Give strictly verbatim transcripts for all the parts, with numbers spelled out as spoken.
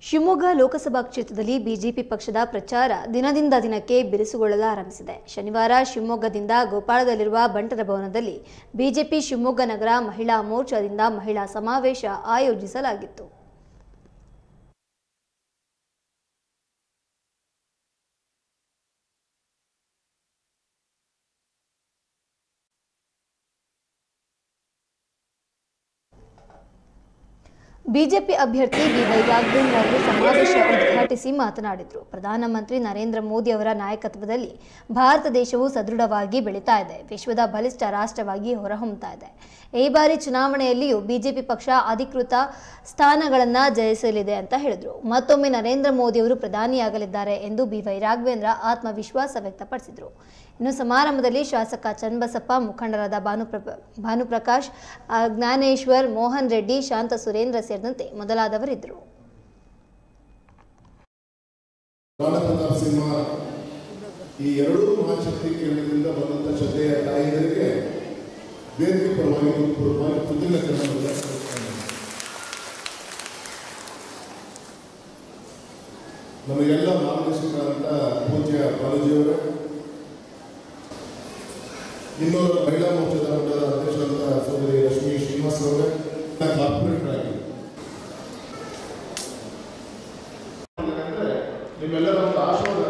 ಶಿವಮೊಗ್ಗ ಲೋಕಸಭಾ ಕ್ಷೇತ್ರದಲ್ಲಿ ಬಿಜೆಪಿ ಪಕ್ಷದ ಪ್ರಚಾರ ದಿನದಿಂದ ದಿನಕ್ಕೆ ಬಿರುಸುಗೊಳ್ಳಲು ಆರಂಭಿಸಿದೆ. ಶನಿವಾರ ಶಿವಮೊಗ್ಗದಿಂದ ಗೋಪಾಳದಲ್ಲಿರುವ ಬಂಟರ ಭವನದಲ್ಲಿ ಬಿಜೆಪಿ ಶಿವಮೊಗ್ಗ ನಗರ ಮಹಿಳಾ ಮೋರ್ಚಾದಿಂದ ಮಹಿಳಾ ಸಮಾವೇಶ ಆಯೋಜಿಸಲಾಗಿತ್ತು. ಬಿಜೆಪಿ ಅಭ್ಯರ್ಥಿ ಬಿ ವೈ ರಾಘವೇಂದ್ರ ಅವರು ಸಮಾವೇಶ ಉದ್ಘಾಟಿಸಿ ಮಾತನಾಡಿದರು. ಪ್ರಧಾನಮಂತ್ರಿ ನರೇಂದ್ರ ಮೋದಿ ಅವರ ನಾಯಕತ್ವದಲ್ಲಿ ಭಾರತ ದೇಶವು ಸದೃಢವಾಗಿ ಬೆಳೀತಾ ಇದೆ, ವಿಶ್ವದ ಬಲಿಷ್ಠ ರಾಷ್ಟ್ರವಾಗಿ ಹೊರಹೊಮ್ಮುತ್ತಾ ಇದೆ. ಈ ಬಾರಿ ಚುನಾವಣೆಯಲ್ಲಿಯೂ ಬಿಜೆಪಿ ಪಕ್ಷ ಅಧಿಕೃತ ಸ್ಥಾನಗಳನ್ನು ಜಯಿಸಲಿದೆ ಅಂತ ಹೇಳಿದರು. ಮತ್ತೊಮ್ಮೆ ನರೇಂದ್ರ ಮೋದಿ ಅವರು ಪ್ರಧಾನಿಯಾಗಲಿದ್ದಾರೆ ಎಂದು ಬಿ ವೈ ರಾಘವೇಂದ್ರ ಆತ್ಮವಿಶ್ವಾಸ ವ್ಯಕ್ತಪಡಿಸಿದರು. ಇನ್ನು ಸಮಾರಂಭದಲ್ಲಿ ಶಾಸಕ ಚನ್ನಬಸಪ್ಪ, ಮುಖಂಡರಾದ ಭಾನುಪ್ರ ಭಾನುಪ್ರಕಾಶ್, ಜ್ಞಾನೇಶ್ವರ್, ಮೋಹನ್ ರೆಡ್ಡಿ, ಶಾಂತ ಸುರೇಂದ್ರ ಸೇರಿದಂತೆ ಮೊದಲಾದವರಿದ್ದರು. ಈ ಎರಡೂ ಮಹಾಶಕ್ತಿ ಕೇಂದ್ರದಿಂದ ಬಂದಂತ ಶ್ರದ್ಧೆಯ ತಾಯಿಯರಿಗೆ ವೇದಿಕೆ ಪರವಾಗಿ ಪೂರ್ವವಾಗಿ ಕೃತಜ್ಞತೆಗಳನ್ನು ನಮಗೆಲ್ಲ ಮಾರ್ಗದರ್ಶಕರಾದಂಥ ಪೂಜ್ಯ ಬಾಲಜಿಯವರೇ, ಇನ್ನೂರು ಮಹಿಳಾ ಮೋರ್ಚಾದ ಮಂಡಲದ ಅಧ್ಯಕ್ಷರಾದಂಥ ಸೋದರಿ ರಶ್ಮಿ ಶ್ರೀನಿವಾಸ್ ಅವರೇ, ಕಾರ್ಪೊರೇಟರ್ ಆಗಿ ನಿಮ್ಮೆಲ್ಲರ ಒಂದು ಆಶೀರ್ವಾದ.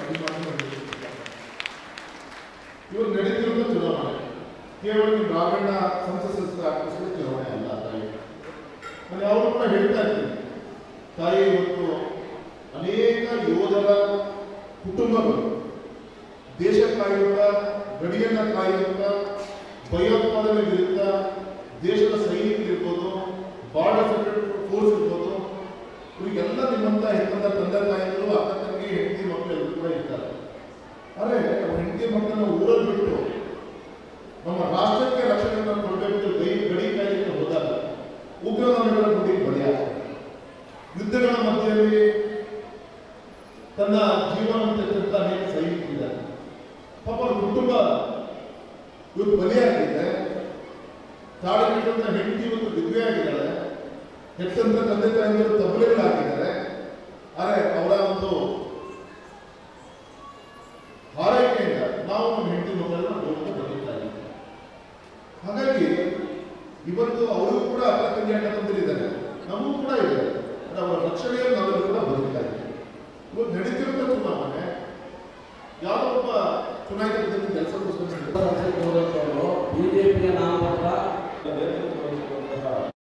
ಇವರು ನಡೀತಿರುವ ಚುನಾವಣೆ ಕೇವಲ ನಿಮ್ಮ ರಾಘಣ್ಣ ಸಂಸದ ಚುನಾವಣೆ ಅಲ್ಲ ತಾಯಿ. ನಾನು ಯಾವಾಗ ಕೂಡ ಹೇಳ್ತಾ ಇದ್ದೀನಿ, ತಾಯಿ ಇವತ್ತು ಅನೇಕ ಯೋಧರ ಕುಟುಂಬಗಳು ದೇಶ ಕಾಯುವ, ಗಡಿಯನ್ನ ಕಾಯುವ, ಭಯೋತ್ಪಾದನೆ ವಿರುದ್ಧ ದೇಶದ ಸೈನಿಕರಿರ್ಬೋದು, ಬಾರ್ಡರ್ ಸೆಕ್ಯೂರಿಟಿ ಫೋರ್ಸ್ ಇರ್ಬೋದು, ಇವರಿಗೆಲ್ಲ ನಿಮ್ಮಂತ ಹೆತ್ತಂದ ತಂದೆ ತಾಯಿಗಳು, ಅಕ್ಕ ತಂಗಿ, ಹೆಂಡತಿ ಮಕ್ಕಳು ಎಲ್ಲರೂ ಕೂಡ ಇರ್ತಾರೆ. ಆದರೆ ಹೆಂಡತಿ ಮಕ್ಕಳನ್ನ ಊರಲ್ಲಿ ಬಿಟ್ಟು ನಮ್ಮ ರಾಷ್ಟ್ರಕ್ಕೆ ರಕ್ಷಣೆಯನ್ನು ಕೊಡಬೇಕು ಗೈ ಗಡಿ ಕಾಯಲಿಕ್ಕೆ ಹೋದಾಗ ಉಗ್ರಗಾಮಿಗಳ ಗುಂಡಿಗೆ ಬಲಿಯಾಗ್ತದೆ. ಯುದ್ಧಗಳ ಮಧ್ಯದಲ್ಲಿ ತನ್ನ ಜೀವನ ತೆಗೆದಂತ ಅನೇಕ ಸೈನಿಕರಿದ್ದಾರೆ. ಪಾಪ ಅವ್ರ ಕುಟುಂಬ ಇವತ್ತು ಬಲಿಯಾಗಿದೆ. ತಾಳಿಗಿಟ್ಟಂತ ಹೆಂಡತಿ ಇವತ್ತು ವಿಧವೆ ಆಗಿದ್ದಾರೆ. ಹೆತ್ತಂತ ತಂದೆ ತಾಯಿಗಳು ತಬಲೆಗಳಾಗಿದ್ದಾರೆ. ಆದರೆ ಅವರ ಒಂದು ಹಾರೈಕೆಯಿಂದ ನಾವು ನಮ್ಮ ಹೆಂಡತಿ ಮಕ್ಕಳನ್ನ ನೋಡ್ಕೊಂಡು ಬದುಕ್ತಾ ಇದ್ದೀವಿ. ಹಾಗಾಗಿ ಇವತ್ತು ಅವರು ಕೂಡ ಅಕ್ಕ ತಂಗಿ ಅಣ್ಣ ತಂದಿದ್ದಾರೆ, ನಮಗೂ ಕೂಡ ಇದೆ. ಅವರ ರಕ್ಷಣೆಯಲ್ಲಿ ನಾವೆಲ್ಲರೂ ಕೂಡ ಬದುಕ್ತಾ ಇದ್ದೀವಿ. ಇವತ್ತು ನಡೀತಿರುವ ಚುನಾವಣೆ ಯಾವುದೋ ಒಬ್ಬ ಚುನಾಯಿತ ಕೆಲಸ ಬಿಜೆಪಿಯ ನಾಮಪತ್ರ